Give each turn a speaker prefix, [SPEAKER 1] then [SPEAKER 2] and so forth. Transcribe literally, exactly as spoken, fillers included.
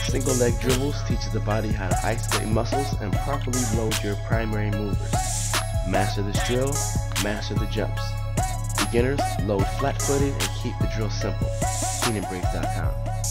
[SPEAKER 1] Single leg dribbles teaches the body how to isolate muscles and properly load your primary movers. Master this drill, master the jumps. Beginners, load flat-footed and keep the drill simple. keinan briggs dot com